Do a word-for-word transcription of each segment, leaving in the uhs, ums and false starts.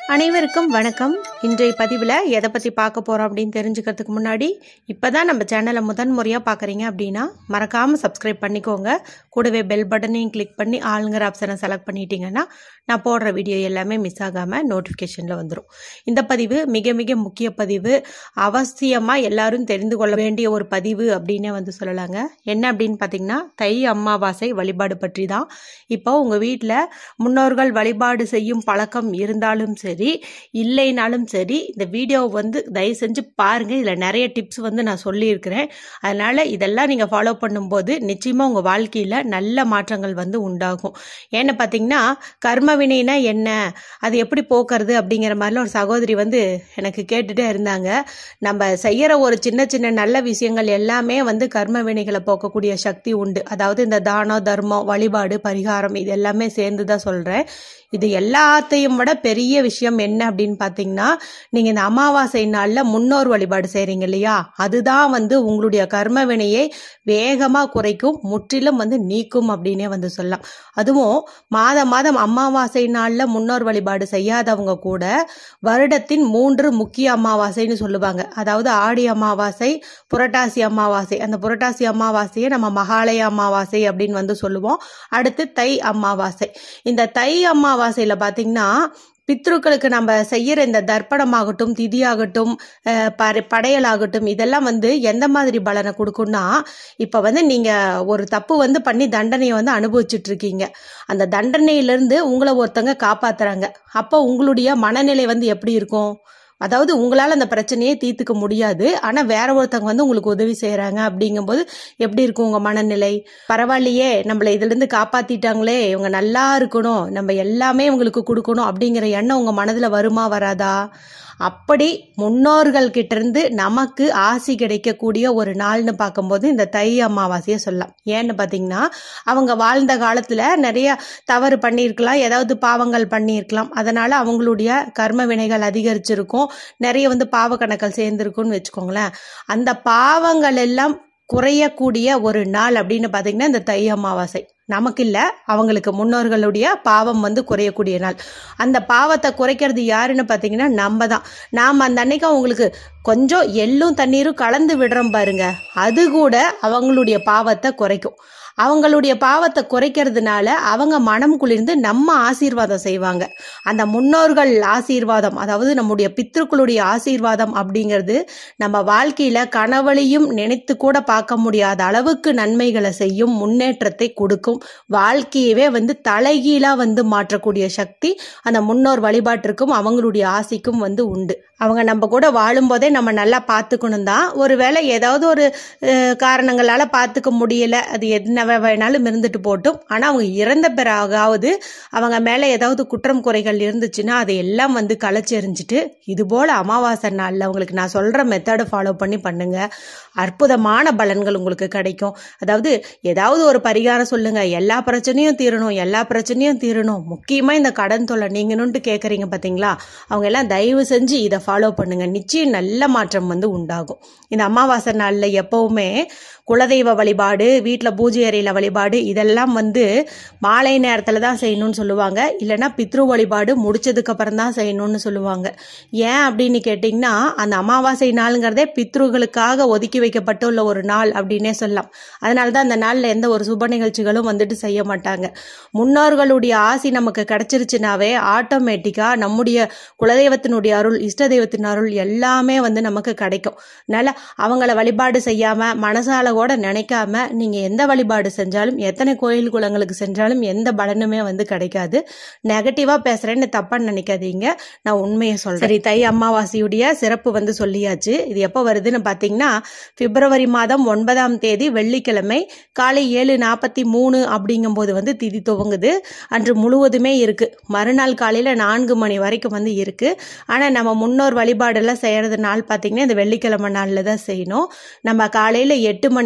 அனைவருக்கும் வணக்கம். இன்றைய பதிவில் எதை பற்றி பார்க்க போகிறோம் அப்படின்னு தெரிஞ்சுக்கிறதுக்கு முன்னாடி இப்போ தான் நம்ம சேனலை முதன் முறையாக பார்க்குறீங்க அப்படின்னா மறக்காமல் சப்ஸ்கிரைப் பண்ணிக்கோங்க. கூடவே பெல் பட்டனையும் கிளிக் பண்ணி ஆளுங்கிற ஆப்ஷனை செலக்ட் பண்ணிட்டீங்கன்னா நான் போடுற வீடியோ எல்லாமே மிஸ் ஆகாமல் நோட்டிஃபிகேஷனில் வந்துடும். இந்த பதிவு மிக மிக முக்கிய பதிவு, அவசியமாக எல்லாரும் தெரிந்து கொள்ள வேண்டிய ஒரு பதிவு அப்படின்னே வந்து சொல்லலாங்க. என்ன அப்படின்னு பார்த்தீங்கன்னா தை அமாவாசை வழிபாடு பற்றி தான். இப்போ உங்கள் வீட்டில் முன்னோர்கள் வழிபாடு செய்யும் பழக்கம் இருந்தாலும் சரி இல்லைனாலும் சரி இந்த வீடியோ வந்து தயவு செஞ்சு பாருங்க. இதில் நிறைய டிப்ஸ் வந்து நான் சொல்லியிருக்கிறேன். அதனால இதெல்லாம் நீங்கள் ஃபாலோ பண்ணும்போது நிச்சயமாக உங்கள் வாழ்க்கையில் நல்ல மாற்றங்கள் வந்து உண்டாகும். ஏன்னு பார்த்தீங்கன்னா கர்ம வினைனா என்ன, அது எப்படி போக்குறது அப்படிங்கிற மாதிரிலாம் ஒரு சகோதரி வந்து எனக்கு கேட்டுட்டே இருந்தாங்க. நம்ம செய்யற ஒரு சின்ன சின்ன நல்ல விஷயங்கள் எல்லாமே வந்து கர்ம வினைகளை போக்கக்கூடிய சக்தி உண்டு. அதாவது இந்த தானம் தர்மம் வழிபாடு பரிகாரம் இது எல்லாமே சேர்ந்து தான் சொல்றேன். இது எல்லாத்தையும் விட பெரிய விஷயம் என்ன அப்படின்னு பார்த்தீங்கன்னா நீங்கள் இந்த அமாவாசை நாளில் முன்னோர் வழிபாடு செய்கிறீங்க இல்லையா, அதுதான் வந்து உங்களுடைய கர்ம வினையை வேகமாக குறைக்கும், முற்றிலும் வந்து நீக்கும் அப்படின்னே வந்து சொல்லலாம். அதுவும் மாதம் மாதம் அமாவாசை நாளில் முன்னோர் வழிபாடு செய்யாதவங்க கூட வருடத்தின் மூன்று முக்கிய அமாவாசைன்னு சொல்லுவாங்க. அதாவது ஆடி அமாவாசை, புரட்டாசி அமாவாசை. அந்த புரட்டாசி அமாவாசையை நம்ம மகாலய அமாவாசை அப்படின்னு வந்து சொல்லுவோம். அடுத்து தை அமாவாசை. இந்த தை அமாவாசை அமாவாசையில பாத்தீங்கன்னா பித்ருக்களுக்கு நம்ம செய்யற இந்த தர்ப்பணமாகட்டும் திதியாகட்டும் படையலாகட்டும் இதெல்லாம் வந்து எந்த மாதிரி பலனை கொடுக்கும்னா, இப்ப வந்து நீங்க ஒரு தப்பு வந்து பண்ணி தண்டனையை வந்து அனுபவிச்சுட்டு இருக்கீங்க. அந்த தண்டனையிலிருந்து உங்களை ஒருத்தங்க காப்பாத்துறாங்க. அப்போ உங்களுடைய மனநிலை வந்து எப்படி இருக்கும்? அதாவது உங்களால் அந்த பிரச்சனையே தீர்த்துக்க முடியாது, ஆனா வேற ஒருத்தவங்க வந்து உங்களுக்கு உதவி செய்யறாங்க அப்படிங்கும்போது எப்படி இருக்கும் உங்க மனநிலை? பரவாயில்லையே, நம்மளை இதுல இருந்து காப்பாத்திட்டாங்களே, இவங்க நல்லா இருக்கணும், நம்ம எல்லாமே இவங்களுக்கு கொடுக்கணும் அப்படிங்கிற எண்ணம் உங்க மனதுல வருமா வராதா? அப்படி முன்னோர்கள் கிட்ட இருந்து நமக்கு ஆசி கிடைக்கக்கூடிய ஒரு நாள்னு பார்க்கும்போது இந்த தை அமாவாசையை சொல்லலாம். ஏன்னு பார்த்தீங்கன்னா அவங்க வாழ்ந்த காலத்துல நிறைய தவறு பண்ணியிருக்கலாம், ஏதாவது பாவங்கள் பண்ணியிருக்கலாம். அதனால அவங்களுடைய கர்ம வினைகள் அதிகரிச்சிருக்கும், நிறைய வந்து பாவ கணக்கள் சேர்ந்திருக்கும்னு வச்சுக்கோங்களேன். அந்த பாவங்கள் எல்லாம் குறையக்கூடிய ஒரு நாள் அப்படின்னு பார்த்தீங்கன்னா இந்த தை அமாவாசை. நமக்கு இல்லை, அவங்களுக்கு முன்னோர்களுடைய பாவம் வந்து குறையக்கூடிய நாள். அந்த பாவத்தை குறைக்கிறது யாருன்னு பார்த்தீங்கன்னா நம்ம தான். நாம் அந்த அன்னைக்கு அவங்களுக்கு கொஞ்சம் எள்ளும் தண்ணீரும் கலந்து விடுறோம் பாருங்க, அது கூட அவங்களுடைய பாவத்தை குறைக்கும். அவங்களுடைய பாவத்தை குறைக்கிறதுனால அவங்க மனம் குளிர்ந்து நம்ம ஆசீர்வாதம் செய்வாங்க. அந்த முன்னோர்கள் ஆசீர்வாதம், அதாவது நம்முடைய பித்ருக்களுடைய ஆசீர்வாதம் அப்படிங்கிறது நம்ம வாழ்க்கையில கனவழியும் நினைத்து கூட பார்க்க முடியாத அளவுக்கு நன்மைகளை செய்யும், முன்னேற்றத்தை கொடுக்கும், வாழ்க்கையவே வந்து தலைகீழா வந்து மாற்றக்கூடிய சக்தி அந்த முன்னோர் வழிபாட்டிற்கும் அவங்களுடைய ஆசைக்கும் வந்து உண்டு. அவங்க நம்ம கூட வாழும்போதே நம்ம நல்லா பார்த்துக்கணும் தான். ஒருவேளை ஏதாவது ஒரு காரணங்களால பார்த்துக்க முடியல, அது என்ன வேணாலும் இருந்துட்டு போட்டும். ஆனா அவங்க இறந்த பிறகாவது அவங்க மேல ஏதாவது குற்றம் குறைகள் இருந்துச்சுன்னா அதை எல்லாம் வந்து களைச்செறிஞ்சிட்டு இது போல அமாவாசை நாள்ல அவங்களுக்கு நான் சொல்ற மெத்தடை ஃபாலோ பண்ணி பண்ணுங்க, அற்புதமான பலன்கள் உங்களுக்கு கிடைக்கும். அதாவது ஏதாவது ஒரு பரிகாரம் சொல்லுங்க, எல்லா பிரச்சனையும் தீரணும் எல்லா பிரச்சனையும் தீரணும் முக்கியமா இந்த கடன் தொல்லை நீங்கணும்ட்டு கேட்குறீங்க பார்த்தீங்களா, அவங்க எல்லாம் தயவு செஞ்சு இதை ஃபாலோ பண்ணுங்க, நிச்சயம் நல்ல மாற்றம் வந்து உண்டாகும். இந்த அமாவாசை நாள்ல எப்பவுமே குலதெய்வ வழிபாடு, வீட்டில் பூஜை அறையில் வழிபாடு இதெல்லாம் வந்து மாலை நேரத்தில் தான் செய்யணும்னு சொல்லுவாங்க. இல்லைன்னா பித்ரு வழிபாடு முடிச்சதுக்கு அப்புறம் தான் செய்யணும்னு சொல்லுவாங்க. ஏன் அப்படின்னு கேட்டிங்கன்னா அந்த அமாவாசை நாளுங்கிறதே பித்ருகளுக்காக ஒதுக்கி வைக்கப்பட்டுள்ள ஒரு நாள் அப்படின்னே சொல்லலாம். அதனால தான் அந்த நாளில் எந்த ஒரு சுப நிகழ்ச்சிகளும் வந்துட்டு செய்ய மாட்டாங்க. முன்னோர்களுடைய ஆசி நமக்கு கிடைச்சிருச்சுனாவே ஆட்டோமேட்டிக்காக நம்முடைய குலதெய்வத்தினுடைய அருள், இஷ்ட தெய்வத்தின் அருள் எல்லாமே வந்து நமக்கு கிடைக்கும். அதனால அவங்கள வழிபாடு செய்யாம மனசால கூட நினைக்காம நீங்க எந்த வழிபாடு செஞ்சாலும் எத்தனை கோயில் குளங்களுக்கு சென்றாலும் எந்த பலனுமே வந்து கிடைக்காது. நெகட்டிவா பேசுறேன்னு தப்பா நினைக்காதீங்க, நான் உண்மையை சொல்றேன். சரி, தை அமாவாசையுடைய சிறப்பு வந்து சொல்லியாச்சு. இது எப்போ வருதுன்னு பாத்தீங்கன்னா பிப்ரவரி மாதம் ஒன்பதாம் தேதி வெள்ளிக்கிழமை காலை ஏழு நாற்பத்தி மூணு அப்படிங்கும் போது வந்து திதி துவங்குது. அன்று முழுவதுமே இருக்கு, மறுநாள் காலையில நான்கு மணி வரைக்கும் வந்து இருக்கு. ஆனா நம்ம முன்னோர் வழிபாடு எல்லாம் செய்யறது நாள் பாத்தீங்கன்னா இந்த வெள்ளிக்கிழமை நாள்ல தான் செய்யணும். நம்ம காலையில எட்டு மணி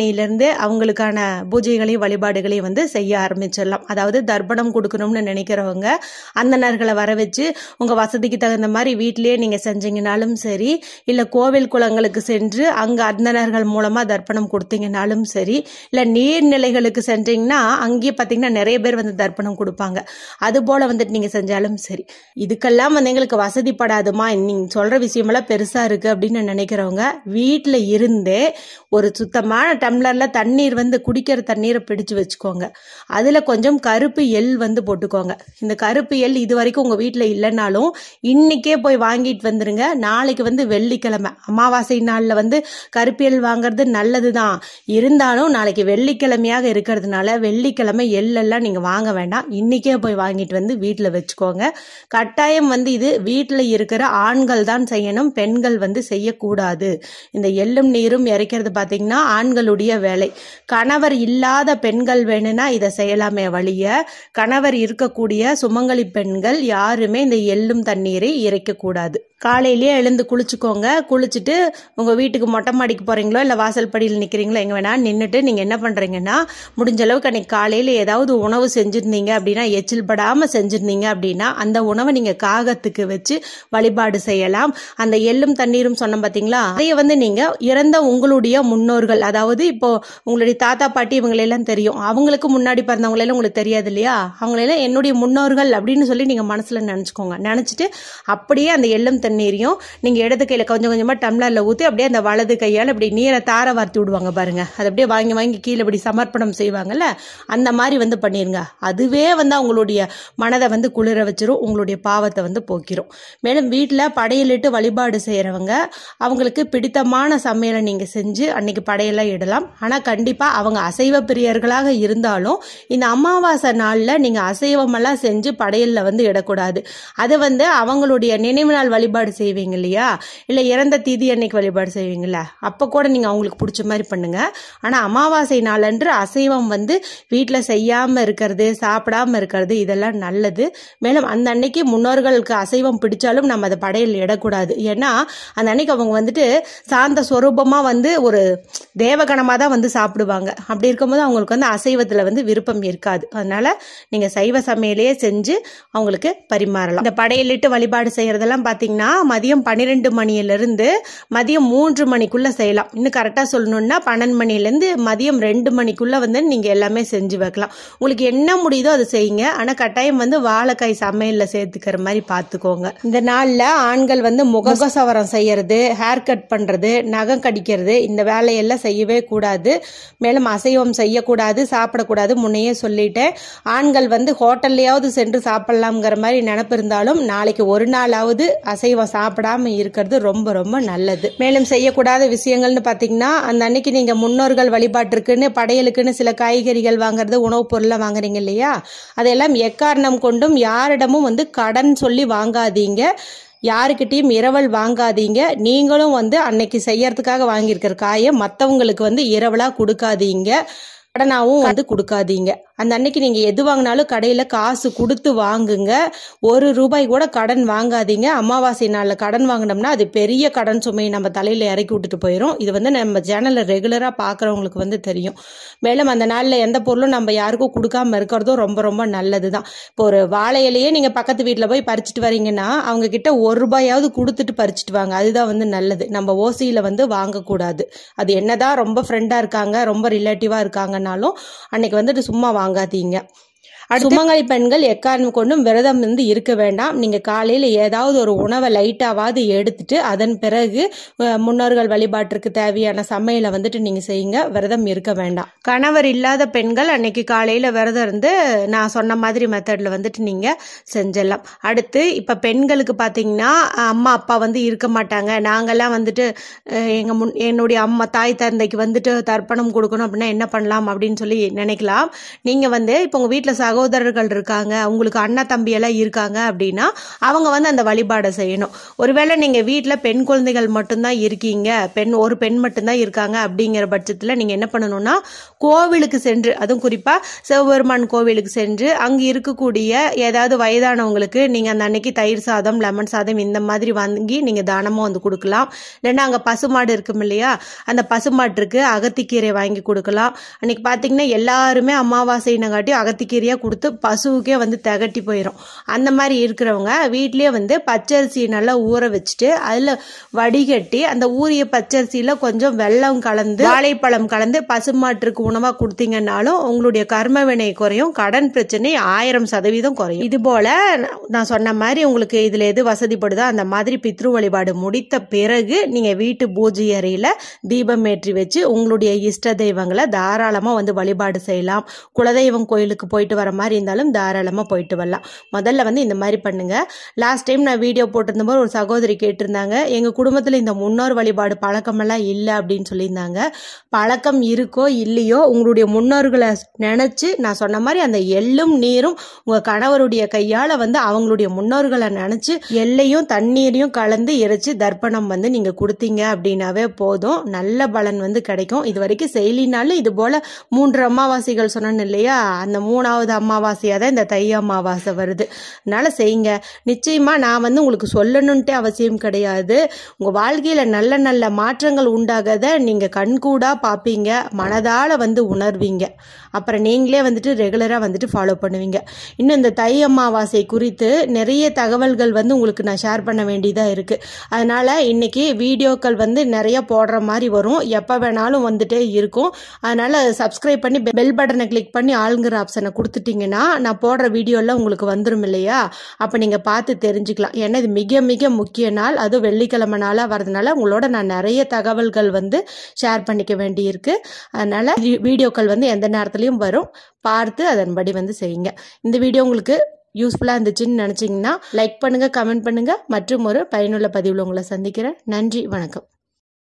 மணிலேருந்து அவங்களுக்கான பூஜைகளையும் வழிபாடுகளையும் வந்து செய்ய ஆரம்பிச்சிடலாம். அதாவது தர்ப்பணம் கொடுக்கணும்னு நினைக்கிறவங்க அந்தணர்களை வர வச்சு உங்கள் வசதிக்கு தகுந்த மாதிரி வீட்டிலேயே நீங்கள் செஞ்சீங்கனாலும் சரி, இல்லை கோவில் குளங்களுக்கு சென்று அங்கே அந்தணர்கள் மூலமாக தர்ப்பணம் கொடுத்தீங்கனாலும் சரி, இல்லை நீர்நிலைகளுக்கு சென்றீங்கன்னா அங்கேயே பார்த்தீங்கன்னா நிறைய பேர் வந்து தர்ப்பணம் கொடுப்பாங்க. அது போல் வந்துட்டு நீங்கள் செஞ்சாலும் சரி. இதுக்கெல்லாம் வந்து எங்களுக்கு வசதிப்படாதுமா, நீங்கள் சொல்கிற விஷயமெல்லாம் பெருசாக இருக்குது அப்படின்னு நினைக்கிறவங்க வீட்டில் இருந்தே ஒரு சுத்தமான டம்ளரில் தண்ணீர் வந்து குடிக்கிற தண்ணீரை பிடிச்சு வச்சுக்கோங்க. அதில் கொஞ்சம் கருப்பு எள் வந்து போட்டுக்கோங்க. இந்த கருப்பு எள் இது வரைக்கும் உங்கள் வீட்டில் இல்லைனாலும் இன்னைக்கே போய் வாங்கிட்டு வந்துருங்க. நாளைக்கு வந்து வெள்ளிக்கிழமை, அமாவாசை நாளில் வந்து கருப்பு எள் வாங்குறது நல்லது தான். இருந்தாலும் நாளைக்கு வெள்ளிக்கிழமையாக இருக்கிறதுனால வெள்ளிக்கிழமை எள்ளெல்லாம் நீங்கள் வாங்க வேண்டாம். இன்னைக்கே போய் வாங்கிட்டு வந்து வீட்டில் வச்சுக்கோங்க. கட்டாயம் வந்து இது வீட்டில் இருக்கிற ஆண்கள் தான் செய்யணும், பெண்கள் வந்து செய்யக்கூடாது. இந்த எள்ளும் நீரும் இறைக்கிறது பார்த்தீங்கன்னா ஆண்களுடைய வேலை. கணவர் இல்லாத பெண்கள் வேணும்னா இதை செய்யலாமே வழிய, கணவர் இருக்கக்கூடிய சுமங்கலி பெண்கள் யாருமே இந்த எள்ளும் தண்ணீரை இறைக்கக்கூடாது. காலையிலேயே எழுந்து குளிச்சுக்கோங்க. குளிச்சுட்டு உங்கள் வீட்டுக்கு மொட்டை மாடிக்கு போகிறீங்களோ இல்லை வாசல் படியில் நிற்கிறீங்களோ எங்கே வேணா நின்றுட்டு நீங்கள் என்ன பண்ணுறீங்கன்னா, முடிஞ்ச அளவுக்கு அன்றைக்கி காலையில் ஏதாவது உணவு செஞ்சுருந்தீங்க அப்படின்னா, எச்சில் படாமல் செஞ்சுருந்தீங்க அப்படின்னா அந்த உணவை நீங்கள் காகத்துக்கு வச்சு வழிபாடு செய்யலாம். அந்த எள்ளும் தண்ணீரும் சொன்னோம் பார்த்தீங்களா, அதைய வந்து நீங்கள் இறந்த உங்களுடைய முன்னோர்கள், அதாவது இப்போ உங்களுடைய தாத்தா பாட்டி இவங்களெல்லாம் தெரியும், அவங்களுக்கு முன்னாடி பிறந்தவங்களெல்லாம் உங்களுக்கு தெரியாது இல்லையா, அவங்களெல்லாம் என்னுடைய முன்னோர்கள் அப்படின்னு சொல்லி நீங்கள் மனசில் நினச்சிக்கோங்க. நினச்சிட்டு அப்படியே அந்த எள்ளும் நீரையும் நீங்க இடது கையில கொஞ்சம் கொஞ்சமா டம்ளர்ல ஊத்தி அப்படியே அந்த வலது கையால் அப்படி நீரை தார வார்த்தி விடுவாங்க பாருங்க. அது அப்படியே வாங்கி வாங்கி கீழே இப்படி சமர்ப்பணம் செய்வாங்கல்ல, அந்த மாதிரி வந்து பண்ணிருங்க. அதுவே வந்து அவங்களுடைய மனதை வந்து குளிர வச்சிரும், உங்களுடைய பாவத்தை வந்து போக்கிரும். மேலும் வீட்டில் படையலிட்டு வழிபாடு செய்யறவங்க அவங்களுக்கு பிடித்தமான சமையலை நீங்க செஞ்சு அன்னைக்கு படையெல்லாம் இடலாம். ஆனா கண்டிப்பா அவங்க அசைவ பிரியர்களாக இருந்தாலும் இந்த அமாவாசை நாள்ல நீங்க அசைவமெல்லாம் செஞ்சு படையல்ல வந்து இடக்கூடாது. அது வந்து அவங்களுடைய நினைவு நாள் வழிபாடு செய்வீங்க இல்லையா, இல்ல இறந்த தீதி அன்னைக்கு வழிபாடு செய்வீங்கல்ல, அப்ப கூட நீங்க அவங்களுக்கு பிடிச்ச மாதிரி பண்ணுங்க. ஆனா அமாவாசை நாளன்று அசைவம் வந்து வீட்டுல செய்யாம இருக்கிறது, சாப்பிடாம இருக்கிறது இதெல்லாம் நல்லது. மேலும் அந்த அன்னைக்கு முன்னோர்களுக்கு அசைவம் பிடிச்சாலும் நம்ம அதை படையல் இடக்கூடாது. ஏன்னா அந்த அன்னைக்கு அவங்க வந்துட்டு சாந்த சொரூபமா வந்து ஒரு தேவகணமா தான் வந்து சாப்பிடுவாங்க. அப்படி இருக்கும்போது அவங்களுக்கு வந்து அசைவத்துல வந்து விருப்பம் இருக்காது. அதனால நீங்க சைவ சமையலையே செஞ்சு அவங்களுக்கு பரிமாறலாம். இந்த படையலிட்டு வழிபாடு செய்யறதெல்லாம் பார்த்தீங்கன்னா மதியம் பன்னிரெண்டு மணியிலிருந்து மதியம் மூன்று மணிக்குள்ள செய்யலாம். இன்னும் கரெக்டாக சொல்லணும்னா பன்னெண்டு மணிலேருந்து மதியம் ரெண்டு மணிக்குள்ள வந்து நீங்க எல்லாமே செஞ்சு வைக்கலாம். உங்களுக்கு என்ன முடியுதோ அதை செய்யுங்க. ஆனால் கட்டாயம் வந்து வாழைக்காய் சமையல்ல சேர்த்துக்கிற மாதிரி பார்த்துக்கோங்க. இந்த நாளில் ஆண்கள் வந்து முகசவரம் செய்யறது, ஹேர் கட் பண்றது, நகம் கடிக்கிறது இந்த வேலையெல்லாம் செய்யவே கூடாது. மேலும் அசைவம் செய்யக்கூடாது, சாப்பிடக்கூடாது. முன்னையே சொல்லிட்டேன். ஆண்கள் வந்து ஹோட்டல்லையாவது சென்று சாப்பிடலாம்ங்கிற மாதிரி நினைப்பு இருந்தாலும் நாளைக்கு ஒரு நாளாவது அசைவம் சாப்பிடாம இருக்கிறது ரொம்ப ரொம்ப நல்லது. மேலும் செய்யக்கூடாத விஷயங்கள்னு பார்த்தீங்கன்னா, அந்த அன்னைக்கு நீங்க முன்னோர்கள் வழிபாட்டிற்குன்னு படையலுக்குன்னு சில காய்கறிகள் வாங்குறது, உணவுப் பொருளை வாங்குறீங்க இல்லையா, அதெல்லாம் எக்காரணம் கொண்டும் யாரிடமும் வந்து கடன் சொல்லி வாங்காதீங்க. யாருக்கிட்டையும் இரவல் வாங்காதீங்க. நீங்களும் வந்து அன்னைக்கு செய்யறதுக்காக வாங்கியிருக்கிற காயை மற்றவங்களுக்கு வந்து இரவலா கொடுக்காதீங்க, கடனாவும் வந்து கொடுக்காதீங்க. அந்த அன்னைக்கு நீங்க எது வாங்கினாலும் கடையில காசு கொடுத்து வாங்குங்க. ஒரு ரூபாய் கூட கடன் வாங்காதீங்க. அமாவாசை நாள்ல கடன் வாங்கினோம்னா அது பெரிய கடன் சுமையை நம்ம தலையில இறக்கி விட்டுட்டு போயிடும். இது வந்து நம்ம சேனல்ல ரெகுலரா பாக்குறவங்களுக்கு வந்து தெரியும். மேலும் அந்த நாள்ல எந்த பொருளும் நம்ம யாருக்கும் கொடுக்காம இருக்கிறதும் ரொம்ப ரொம்ப நல்லதுதான். இப்போ ஒரு வாழை இலையே நீங்க பக்கத்து வீட்டுல போய் பறிச்சுட்டு வரீங்கன்னா அவங்க கிட்ட ஒரு ரூபாயாவது கொடுத்துட்டு பறிச்சுட்டு வாங்க. அதுதான் வந்து நல்லது. நம்ம ஓசியில வந்து வாங்கக்கூடாது. அது என்னதான் ரொம்ப ஃப்ரெண்டா இருக்காங்க, ரொம்ப ரிலேட்டிவா இருக்காங்கன்னாலும் அன்னைக்கு வந்துட்டு சும்மா வாங்காதீங்க. சுமங்கலி பெண்கள் எக்காரணம் கொண்டும் விரதம் வந்து இருக்க வேண்டாம். நீங்க காலையில ஏதாவது ஒரு உணவை லைட்டாவது எடுத்துட்டு அதன் பிறகு முன்னோர்கள் வழிபாட்டிற்கு தேவையான சமையலை வந்துட்டு நீங்க செய்யுங்க. விரதம் இருக்க வேண்டாம். கணவர் இல்லாத பெண்கள் அன்னைக்கு காலையில விரதம் இருந்து நான் சொன்ன மாதிரி மெத்தட்ல வந்துட்டு நீங்க செஞ்சிடலாம். அடுத்து இப்ப பெண்களுக்கு பாத்தீங்கன்னா அம்மா அப்பா வந்து இருக்க மாட்டாங்க, நாங்கெல்லாம் வந்துட்டு எங்க முன் என்னுடைய அம்மா தாய் தந்தைக்கு வந்துட்டு தர்ப்பணம் கொடுக்கணும் அப்படின்னா என்ன பண்ணலாம் அப்படின்னு சொல்லி நினைக்கலாம். நீங்க வந்து இப்ப உங்க வீட்டுல சகோ சகோதரர்கள் இருக்காங்க, உங்களுக்கு அண்ணா தம்பி எல்லாம் இருக்காங்க அப்படின்னா அவங்க வந்து அந்த வழிபாடை செய்யணும். ஒருவேளை நீங்கள் வீட்டில் பெண் குழந்தைகள் மட்டும்தான் இருக்கீங்க, பெண் ஒரு பெண் மட்டும்தான் இருக்காங்க அப்படிங்கிற பட்சத்தில் நீங்கள் என்ன பண்ணணும்னா கோவிலுக்கு சென்று, அதுவும் குறிப்பாக சிவபெருமான் கோவிலுக்கு சென்று அங்கே இருக்கக்கூடிய ஏதாவது வயதானவங்களுக்கு நீங்கள் அந்த அன்னைக்கு தயிர் சாதம், லெமன் சாதம் இந்த மாதிரி வாங்கி நீங்கள் தானமாக வந்து கொடுக்கலாம். இல்லைன்னா அங்கே பசுமாடு இருக்கும் இல்லையா, அந்த பசுமாட்டுக்கு அகத்திக்கீரை வாங்கி கொடுக்கலாம். அன்னைக்கு பார்த்தீங்கன்னா எல்லாருமே அமாவாசைனங்காட்டி அகத்திக்கீரையாக கொடுத்து பசுவுக்கே வந்து திகட்டி போயிடும். அந்த மாதிரி இருக்கிறவங்க வீட்லேயே வந்து பச்சரிசி நல்லா ஊற வச்சுட்டு அதில் வடிகட்டி அந்த ஊறிய பச்சரிசியில் கொஞ்சம் வெல்லம் கலந்து வாழைப்பழம் கலந்து பசுமாட்டிற்கு உணவாக கொடுத்தீங்கன்னாலும் உங்களுடைய கர்ம வினை குறையும், கடன் பிரச்சனை ஆயிரம் சதவீதம் குறையும். இது போல நான் சொன்ன மாதிரி உங்களுக்கு இதில் எது வசதிப்படுதோ அந்த மாதிரி பித்ரு வழிபாடு முடித்த பிறகு நீங்கள் வீட்டு பூஜை அறையில் தீபம் ஏற்றி வச்சு உங்களுடைய இஷ்ட தெய்வங்களை தாராளமாக வந்து வழிபாடு செய்யலாம். குலதெய்வம் கோயிலுக்கு போயிட்டு வர மாதிரி இருந்தாலும் தாராளமாக போயிட்டு வரலாம். முதல்ல வந்து இந்த மாதிரி பண்ணுங்க. லாஸ்ட் டைம் நான் வீடியோ போட்டிருந்த போது ஒரு சகோதரி கேட்டிருந்தாங்க, எங்கள் குடும்பத்தில் இந்த முன்னோர் வழிபாடு பழக்கமெல்லாம் இல்லை அப்படின்னு சொல்லியிருந்தாங்க. பழக்கம் இருக்கோ இல்லையோ உங்களுடைய முன்னோர்களை நினச்சி நான் சொன்ன மாதிரி அந்த எள்ளும் நீரும் உங்கள் கணவருடைய கையால் வந்து அவங்களுடைய முன்னோர்களை நினச்சி எள்ளையும் தண்ணீரையும் கலந்து எரிச்சு தர்ப்பணம் வந்து நீங்கள் கொடுத்தீங்க அப்படின்னாவே போதும், நல்ல பலன் வந்து கிடைக்கும். இது வரைக்கும் செய்யலினாலும் இது போல மூன்று அமாவாசைகள் சொன்னேன்னு இல்லையா, அந்த மூணாவது அமாவாசையாக தான் இந்த தை அமாவாசை வருது. அதனால செய்யுங்க. நிச்சயமா நான் வந்து உங்களுக்கு சொல்லணுன்ட்டு அவசியம் கிடையாது. உங்கள் வாழ்க்கையில் நல்ல நல்ல மாற்றங்கள் உண்டாகத நீங்கள் கண்கூடாக பார்ப்பீங்க, மனதால் வந்து உணர்வீங்க. அப்புறம் நீங்களே வந்துட்டு ரெகுலராக வந்துட்டு ஃபாலோ பண்ணுவீங்க. இன்னும் இந்த தை அமாவாசை குறித்து நிறைய தகவல்கள் வந்து உங்களுக்கு நான் ஷேர் பண்ண வேண்டியதாக இருக்குது. அதனால் இன்னைக்கு வீடியோக்கள் வந்து நிறைய போடுற மாதிரி வரும், எப்போ வேணாலும் வந்துட்டே இருக்கும். அதனால் சப்ஸ்கிரைப் பண்ணி பெல் பட்டனை கிளிக் பண்ணி ஆளுங்கிற ஆப்ஷனை கொடுத்துட்டிங்கன்னா நான் போடுற வீடியோலாம் உங்களுக்கு வந்துடும் இல்லையா, அப்போ நீங்கள் பார்த்து தெரிஞ்சுக்கலாம். ஏன்னா இது மிக மிக முக்கிய நாள், அதுவும் வெள்ளிக்கிழமை நாளாக வரதுனால உங்களோட நான் நிறைய தகவல்கள் வந்து ஷேர் பண்ணிக்க வேண்டியிருக்கு. அதனால் வீடியோக்கள் வந்து எந்த நேரத்துலையும் வரும், பார்த்து அதன்படி வந்து செய்யுங்க. இந்த வீடியோ உங்களுக்கு யூஸ்ஃபுல்லாக இருந்துச்சுன்னு நினச்சிங்கன்னா லைக் பண்ணுங்கள், கமெண்ட் பண்ணுங்கள். மற்றும் ஒரு பயனுள்ள பதிவில் உங்களை சந்திக்கிறேன். நன்றி, வணக்கம்.